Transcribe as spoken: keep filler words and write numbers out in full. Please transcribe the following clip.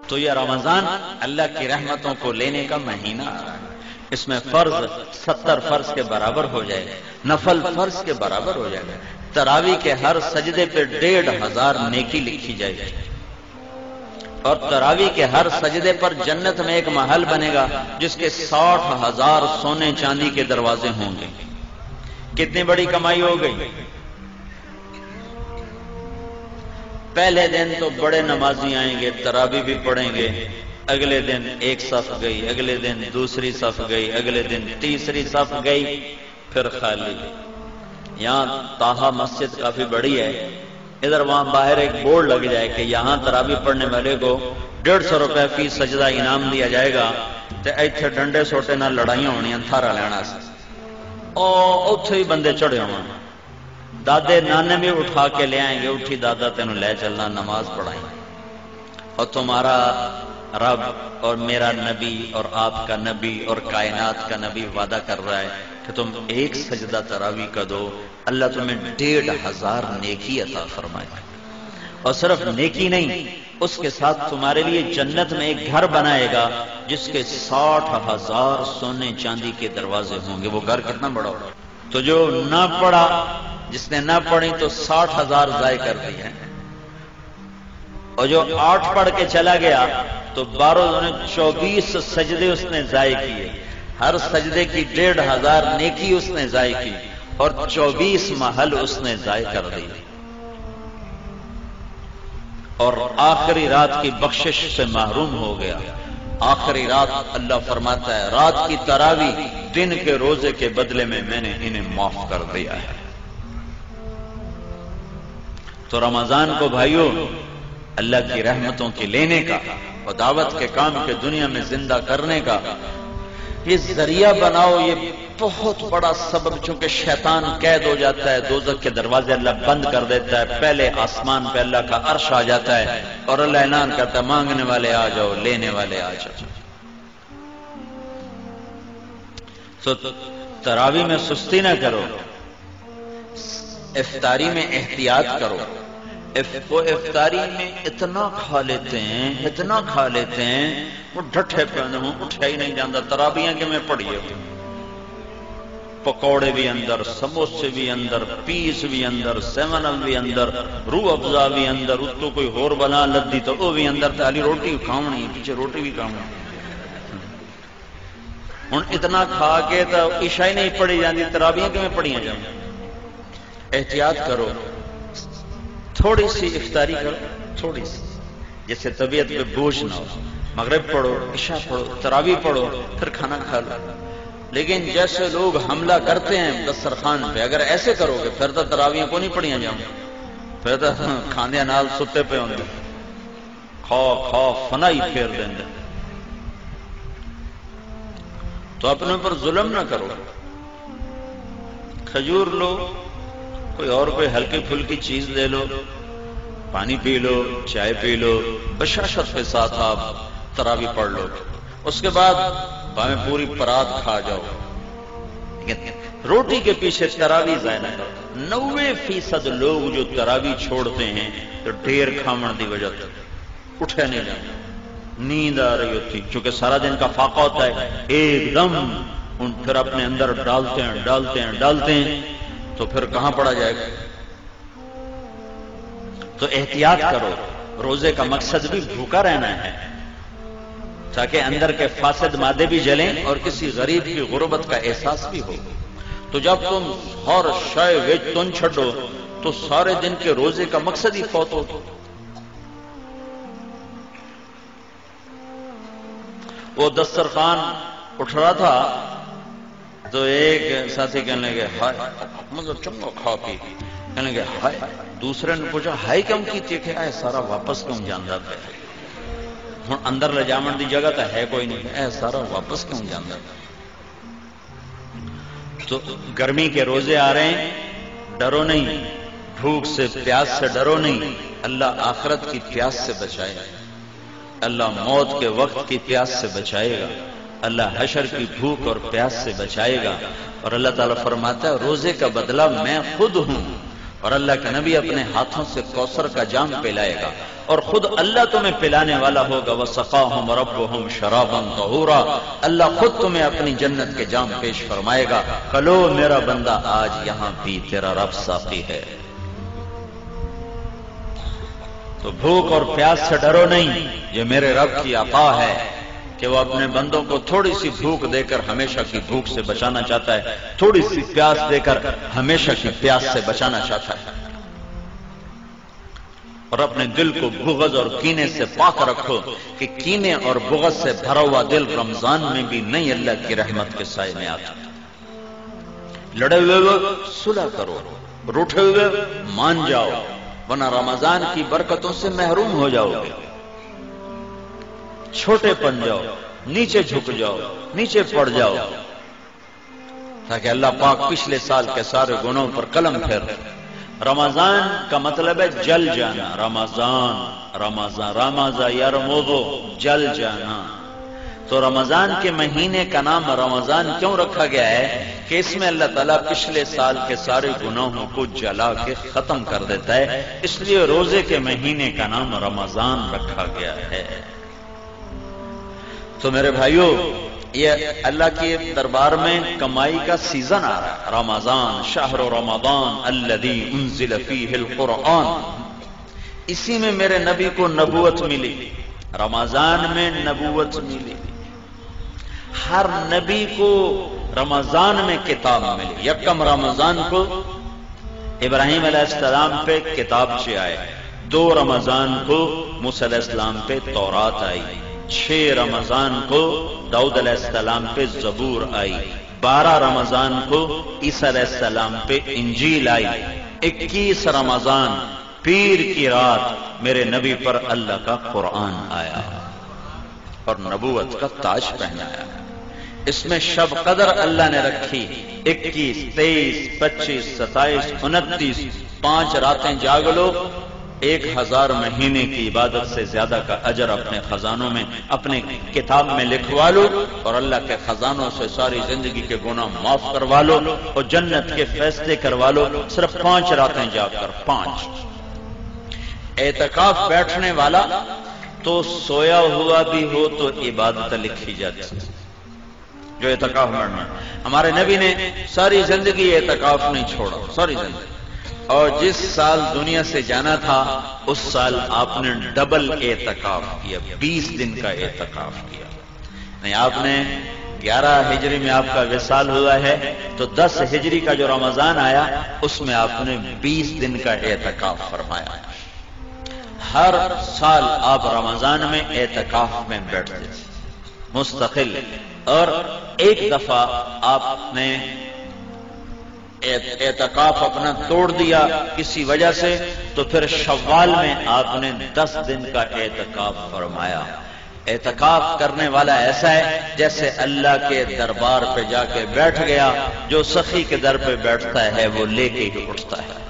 تو یہ رمضان اللہ کی رحمتوں کو لینے کا مہینہ آ رہا ہے، اس میں فرض ستر فرض کے برابر ہو جائے گا، نفل فرض کے برابر ہو جائے گا، تراویح کے ہر سجدے پہ ڈیڑھ ہزار نیکی لکھی جائے گی، اور تراویح کے ہر سجدے پر جنت میں ایک محل بنے گا جس کے ساٹھ ہزار سونے چاندی کے دروازے ہوں گے۔ کتنی بڑی کمائی ہو گئی۔ پہلے دن تو بڑے نمازی آئیں گے، تراویح بھی پڑھیں گے، اگلے دن ایک صف گئی، اگلے دن دوسری صف گئی، اگلے دن تیسری صف گئی، پھر خالی۔ یہاں طاہا مسجد کافی بڑی ہے، ادھر وہاں باہر ایک بورڈ لگ جائے کہ یہاں تراویح پڑھنے والے کو ڈیڑھ سو روپے فی سجدہ انعام دیا جائے گا، تو ایتھے ڈنڈے سوٹے نہ لڑائیاں ہونی تھارا لینا سے، اور اتھے ہی بندے چڑھے ہوں، دادے نانے بھی اٹھا کے لے آئیں گے، اٹھی دادا تینوں لے چلنا، نماز پڑھائیں، اور تمہارا رب اور میرا نبی اور آپ کا نبی اور کائنات کا نبی وعدہ کر رہا ہے کہ تم ایک سجدہ تراویح کا دو، اللہ تمہیں ڈیڑھ ہزار نیکی عطا فرمائے گا، اور صرف نیکی نہیں، اس کے ساتھ تمہارے لیے جنت میں ایک گھر بنائے گا جس کے ساٹھ ہزار سونے چاندی کے دروازے ہوں گے۔ وہ گھر کتنا بڑا ہوگا؟ تو جو نہ پڑھا، جس نے نہ پڑھی تو ساٹھ ہزار ضائع کر دی ہے، اور جو آٹھ پڑھ کے چلا گیا تو بارہ نے چوبیس سجدے اس نے ضائع کیے، ہر سجدے کی ڈیڑھ ہزار نیکی اس نے ضائع کی، اور چوبیس محل اس نے ضائع کر دی، اور آخری رات کی بخشش سے محروم ہو گیا۔ آخری رات اللہ فرماتا ہے رات کی تراویح دن کے روزے کے بدلے میں میں نے انہیں معاف کر دیا ہے۔ تو رمضان کو بھائیوں اللہ کی رحمتوں کی لینے کا اور دعوت کے کام کے دنیا میں زندہ کرنے کا یہ ذریعہ بناؤ، یہ بہت بڑا سبب، چونکہ شیطان قید ہو جاتا ہے، دوزخ کے دروازے اللہ بند کر دیتا ہے، پہلے آسمان پہ اللہ کا عرش آ جاتا ہے اور اللہ اعلان کرتا ہے مانگنے والے آ جاؤ، لینے والے آ جاؤ۔ تو تراویح میں سستی نہ کرو، افطاری میں احتیاط کرو۔ وہ افطاری میں اتنا کھا لیتے ہیں اتنا کھا لیتے ہیں وہ ڈھٹے پہ ہوں، اٹھا ہی نہیں جاتا۔ تراویح کے میں پڑھیے، پکوڑے بھی اندر، سموسے بھی اندر، پیس بھی اندر، سیون اپ بھی اندر، روح افزا بھی اندر، اتو کوئی ہور بنا لدی تو وہ بھی اندر، تالی روٹی کھاونی، پیچھے روٹی بھی کھاونی۔ ہوں اتنا کھا کے تو عشاء ہی نہیں پڑھی جاتی، تراویح کے میں پڑھیاں جائیں۔ احتیاط کرو، تھوڑی سی افطاری کرو، تھوڑی سی، جیسے طبیعت پہ بوجھ نہ ہو۔ مغرب پڑھو، عشاء پڑھو، تراویح پڑھو، پھر کھانا کھا لو۔ لیکن جیسے لوگ حملہ کرتے ہیں دسترخوان پہ، اگر ایسے کرو گے پھر تو تراویح کو نہیں پڑھیاں جاؤں، پھر تو کھاندے نال ستے پہ ہوں گے، کھا کھا فنائی پھیر دیں گے۔ تو اپنے پر ظلم نہ کرو، کھجور لو، کوئی اور کوئی ہلکی پھلکی چیز لے لو، پانی پی لو، چائے پی لو، بشاشت کے ساتھ آپ تراویح پڑھ لو، اس کے بعد باہیں پوری پرات کھا جاؤ، لیکن روٹی کے پیچھے تراویح ضائع نہ کرو۔ نوے فیصد لوگ جو تراویح چھوڑتے ہیں تو ڈھیر کھاون دی وجہ سے اٹھے نہیں جاتے، نیند آ رہی ہوتی، چونکہ سارا دن کا فاقہ ہوتا ہے، ایک دم ان پھر اپنے اندر ڈالتے ہیں ڈالتے ہیں ڈالتے ہیں تو پھر کہاں پڑا جائے گا۔ تو احتیاط کرو، روزے کا مقصد بھی بھوکا رہنا ہے تاکہ اندر کے فاسد مادے بھی جلیں اور کسی غریب کی غربت کا احساس بھی ہو۔ تو جب تم ہر شے وچ تن چھڈو تو سارے دن کے روزے کا مقصد ہی فوت ہو۔ وہ دسترخوان اٹھ رہا تھا تو ایک ساتھی کہنے لگے ہائے مطلب چنگا کھا پی، کہنے لگے ہائے، دوسرے نے پوچھا ہائے کیوں کی کہ اے سارا واپس کیوں جانا پہ، ہوں اندر لے جاون دی جگہ تو ہے کوئی نہیں، اے سارا واپس کیوں جانا پہ۔ تو گرمی کے روزے آ رہے ہیں، ڈرو نہیں، بھوک سے پیاس سے ڈرو نہیں، اللہ آخرت کی پیاس سے بچائے گا، اللہ موت کے وقت کی پیاس سے بچائے گا، اللہ حشر کی بھوک اور پیاس سے بچائے گا۔ اور اللہ تعالیٰ فرماتا ہے روزے کا بدلہ میں خود ہوں، اور اللہ کے نبی اپنے ہاتھوں سے کوثر کا جام پلائے گا۔ اور خود اللہ تمہیں پلانے والا ہوگا، وَسَقَاهُمْ رَبُّهُمْ شَرَابًا طَهُورًا، اللہ خود تمہیں اپنی جنت کے جام پیش فرمائے گا، کلو میرا بندہ آج یہاں بھی تیرا رب ساقی ہے۔ تو بھوک اور پیاس سے ڈرو نہیں، یہ میرے رب کی عطا ہے کہ وہ اپنے بندوں کو تھوڑی سی بھوک دے کر ہمیشہ کی بھوک سے بچانا چاہتا ہے، تھوڑی سی پیاس دے کر ہمیشہ کی پیاس سے بچانا چاہتا ہے۔ اور اپنے دل کو بغض اور کینے سے پاک رکھو کہ کینے اور بغض سے بھرا ہوا دل رمضان میں بھی نہیں اللہ کی رحمت کے سائے میں آتا۔ لڑے ہوئے صلح کرو، روٹھے ہوئے مان جاؤ، ورنہ رمضان کی برکتوں سے محروم ہو جاؤ گے۔ چھوٹے پن جاؤ، نیچے جھک جاؤ، نیچے پڑ جاؤ، تاکہ اللہ پاک پچھلے سال کے سارے گناہوں پر قلم پھیر۔ رمضان کا مطلب ہے جل جانا، رمضان رمضان رمضا یرمضو، جل جانا۔ تو رمضان کے مہینے کا نام رمضان کیوں رکھا گیا ہے کہ اس میں اللہ تعالیٰ پچھلے سال کے سارے گناہوں کو جلا کے ختم کر دیتا ہے، اس لیے روزے کے مہینے کا نام رمضان رکھا گیا ہے۔ تو میرے بھائیو، یہ اللہ کے دربار میں کمائی کا سیزن آ رہا ہے۔ رمضان شہر رمضان الذی انزل فیہ القرآن، اسی میں میرے نبی کو نبوت ملی، رمضان میں نبوت ملی۔ ہر نبی کو رمضان میں کتاب ملی۔ یکم رمضان کو ابراہیم علیہ السلام پہ کتابچے آئے، دو رمضان کو موسیٰ علیہ السلام پہ تورات آئی، چھ رمضان کو داؤد علیہ السلام پہ زبور آئی، بارہ رمضان کو عیسیٰ علیہ السلام پہ انجیل آئی، اکیس رمضان پیر کی رات میرے نبی پر اللہ کا قرآن آیا اور نبوت کا تاج پہنایا۔ اس میں شب قدر اللہ نے رکھی، اکیس، تیئیس، پچیس، ستائیس، انتیس، پانچ راتیں جاگ لو، ایک ہزار مہینے کی عبادت سے زیادہ کا اجر اپنے خزانوں میں، اپنے کتاب میں لکھوا لو، اور اللہ کے خزانوں سے ساری زندگی کے گناہ معاف کروا لو اور جنت کے فیصلے کروا لو، صرف پانچ راتیں جاگ کر۔ پانچ اعتکاف بیٹھنے والا تو سویا ہوا بھی ہو تو عبادت لکھی جاتی ہے، جو اعتکاف بیٹھنا۔ ہمارے نبی نے ساری زندگی اعتکاف نہیں چھوڑا، ساری زندگی، اور جس سال دنیا سے جانا تھا اس سال آپ نے ڈبل اعتکاف کیا، بیس دن کا اعتکاف کیا۔ نہیں، آپ نے گیارہ ہجری میں آپ کا وصال ہوا ہے تو دس ہجری کا جو رمضان آیا اس میں آپ نے بیس دن کا اعتکاف فرمایا۔ ہر سال آپ رمضان میں اعتکاف میں بیٹھتے تھے مستقل، اور ایک دفعہ آپ نے اعتکاف اپنا توڑ دیا کسی وجہ سے، تو پھر شوال میں آپ نے دس دن کا اعتکاف فرمایا۔ اعتکاف کرنے والا ایسا ہے جیسے اللہ کے دربار پہ جا کے بیٹھ گیا، جو سخی کے در پہ بیٹھتا ہے وہ لے کے ہی اٹھتا ہے۔